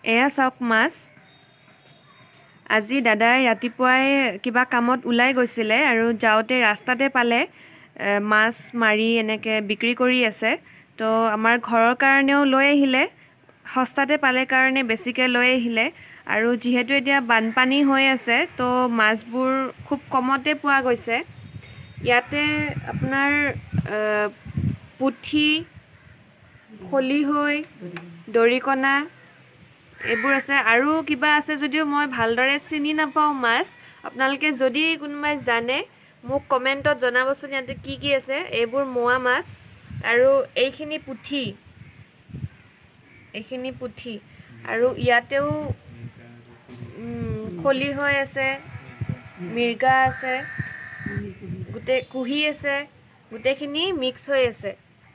এয়া চাওক মাছ আজি দাদাই ৰাতিপুৱাই কিবা কামত ওলাই গৈছিলে আৰু যাওঁতে ৰাস্তাতে পালে মাছ মাৰি এনেকৈ বিক্ৰী কৰি আছে তো আমাৰ ঘৰৰ কাৰণেও লৈ আহিলে সস্তাতে পালে কাৰণে বেছিকৈ লৈ আহিলে আৰু যিহেতু এতিয়া বানপানী হৈ আছে তো মাছবোৰ খুব কমতে পোৱা গৈছে ইয়াতে আপোনাৰ পুঠি খলিহৈ দৰিকণা এইবোৰ আছে আৰু কিবা আছে যদিও মই ভালদৰে চিনি নাপাওঁ মাছ আপোনালোকে যদি কোনোবাই জানে মোক কমেণ্টত জনাবচোন ইয়াতে কি আছে এইবোৰ মোৱা মাছ আৰু এইখিনি পুঠি আৰু ইয়াতেও খলিহৈ আছে মিৰ্গা আছে গোটেই কুহি আছে গোটেইখিনি মিক্স হৈ আছে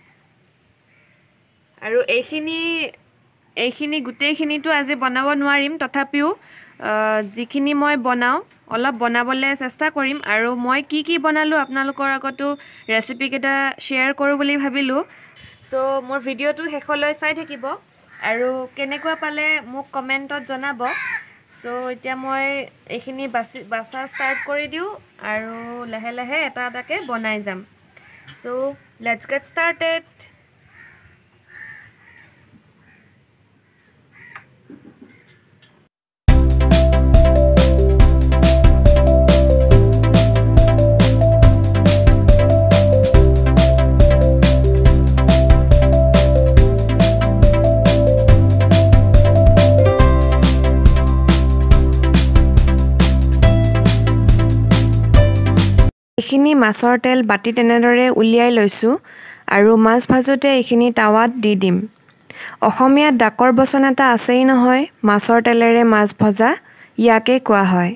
আৰু এইখিনি গোটেইখিনিতো আজি বনাব নোৱাৰিম তথাপিও যিখিনি মই বনাওঁ অলপ বনাবলৈ চেষ্টা কৰিম আৰু মই কি বনালোঁ আপোনালোকৰ আগতো ৰেচিপিকেইটা শ্বেয়াৰ কৰোঁ বুলি ভাবিলোঁ চ' মোৰ ভিডিঅ'টো শেষলৈ চাই থাকিব আৰু কেনেকুৱা পালে মোক কমেণ্টত জনাব চ' এতিয়া মই এইখিনি বাছা ষ্টাৰ্ট কৰি দিওঁ আৰু লাহে লাহে এটা এটাকৈ বনাই যাম চ' লেটছ গেট ষ্টাৰ্টেড এইখিনি মাছৰ তেল বাতি তেনেদৰে উলিয়াই লৈছোঁ আৰু মাছ ভাজোঁতে এইখিনি টাৱাত দি দিম অসমীয়াত ডাকৰ বচন এটা আছেই নহয় মাছৰ তেলেৰে মাছ ভজা ইয়াকে কোৱা হয়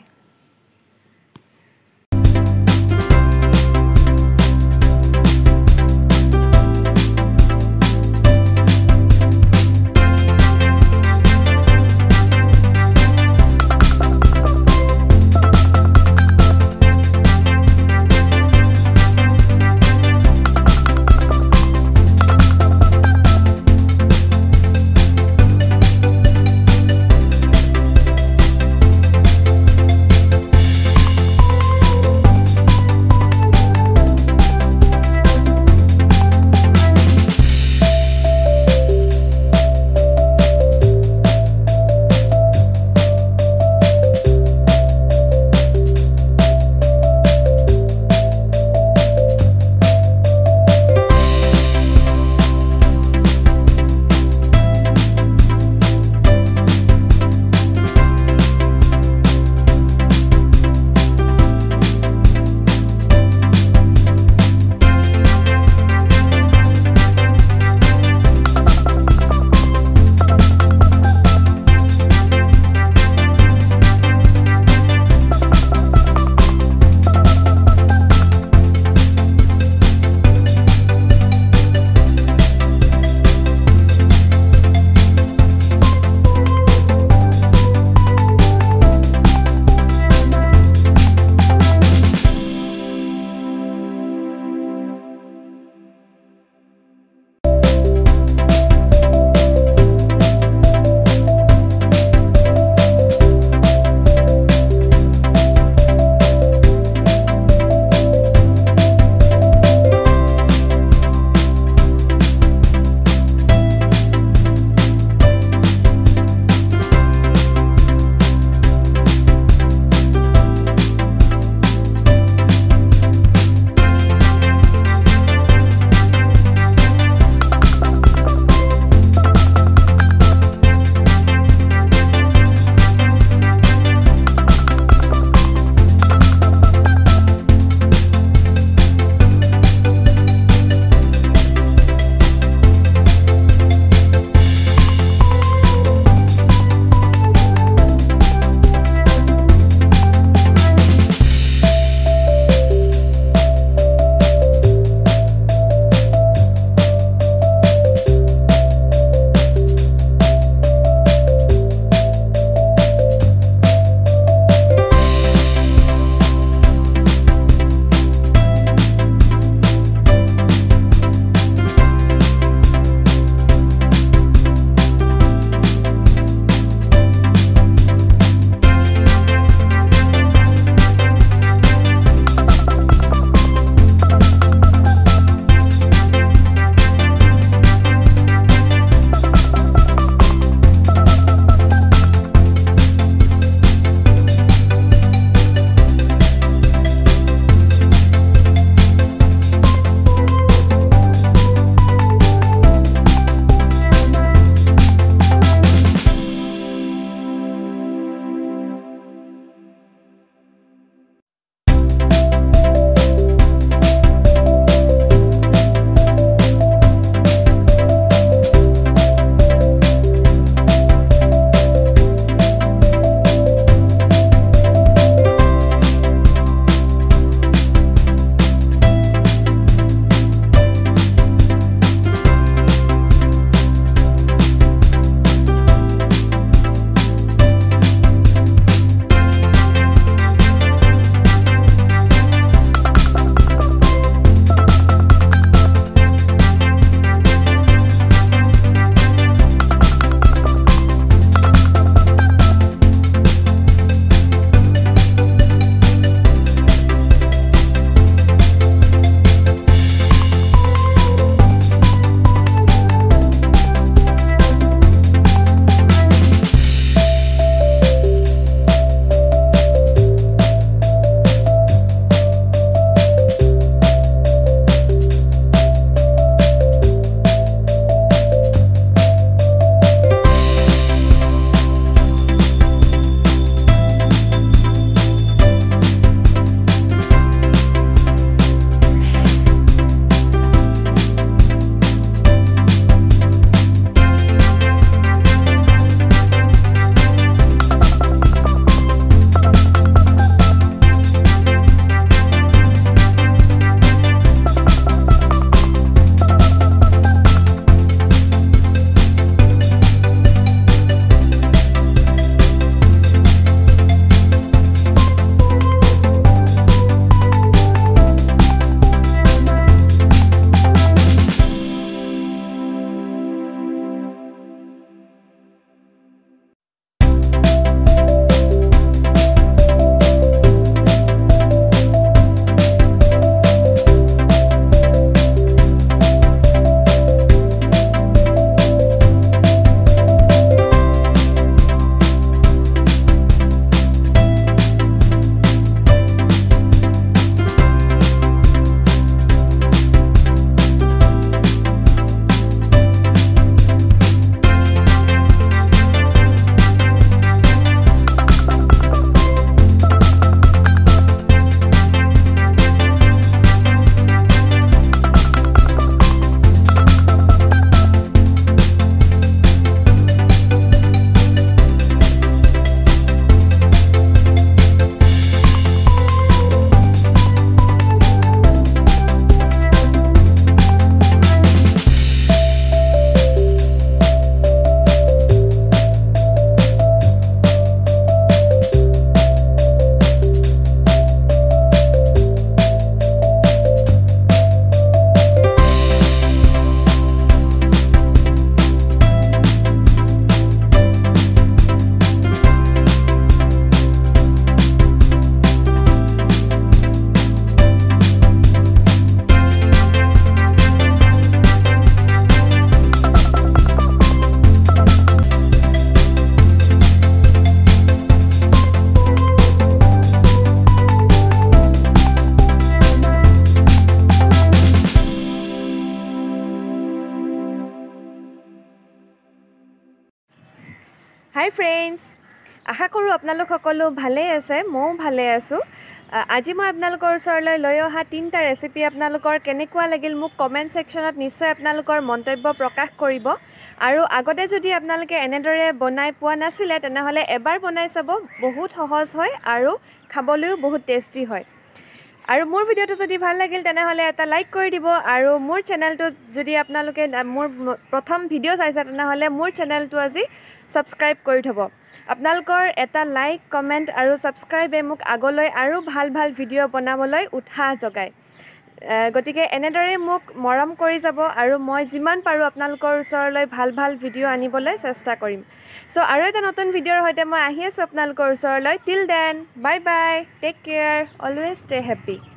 হাই ফ্ৰেণ্ডছ, আশা কৰোঁ আপোনালোক সকলো ভালেই আছে, ময়ো ভালে আছোঁ। আজি মই আপোনালোকৰ ওচৰলৈ লৈ অহা 3টা ৰেচিপি আপোনালোকৰ কেনেকুৱা লাগিল মোক কমেণ্ট ছেকশ্যনত নিশ্চয় আপোনালোকৰ মন্তব্য প্ৰকাশ কৰিব। আৰু আগতে যদি আপোনালোকে এনেদৰে বনাই পোৱা নাছিলে তেনেহ'লে এবাৰ বনাই চাব, বহুত সহজ হয় আৰু খাবলৈও বহুত টেষ্টি হয়। আৰু মোৰ ভিডিঅ'টো যদি ভাল লাগিল তেনেহ'লে এটা লাইক কৰি দিব, আৰু মোৰ চেনেলটো যদি আপোনালোকে মোৰ প্ৰথম ভিডিঅ' চাইছে তেনেহ'লে মোৰ চেনেলটো আজি ছাবস্ক্ৰাইব কৰি থ'ব। আপোনালোকৰ এটা লাইক, কমেণ্ট আৰু ছাবস্ক্ৰাইবে মোক আগলৈ আৰু ভাল ভাল ভিডিঅ' বনাবলৈ উৎসাহ যোগায়। গতিকে এনেদৰে মোক মৰম কৰি যাব আৰু মই যিমান পাৰোঁ আপোনালোকৰ ওচৰলৈ ভাল ভাল ভিডিঅ' আনিবলৈ চেষ্টা কৰিম। চ' আৰু এটা নতুন ভিডিঅ'ৰ সৈতে মই আহি আছোঁ আপোনালোকৰ ওচৰলৈ। Till then, bye bye, take care, always stay happy.